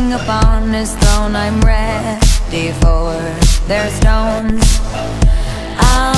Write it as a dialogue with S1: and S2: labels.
S1: king upon his throne. I'm ready for their stones. I'll